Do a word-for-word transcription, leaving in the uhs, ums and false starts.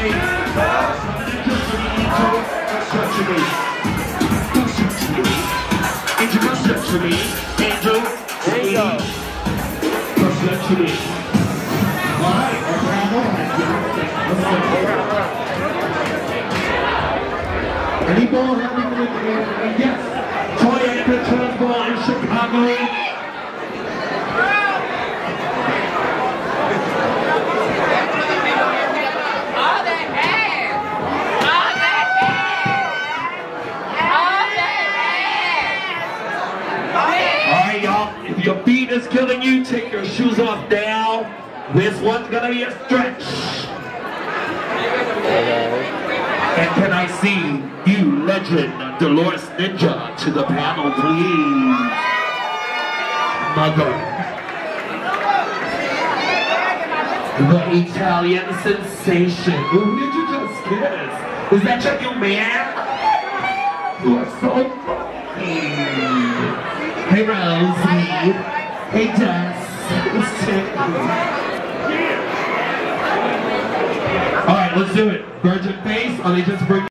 me. Just to me. Angel. There you go. Just to me. Alright, any ball having in the air? Yes. Toy Pictures ball in Chicago. If your feet is killing you, take your shoes off now. This one's gonna be a stretch. And can I see you, legend Dolores Ninja, to the panel, please? Mother. The Italian sensation. Who did you just kiss? Is that your new man? You are so funny. Hey Rosie. Hey Jess. Alright, let's do it. Virgin face, or they just bring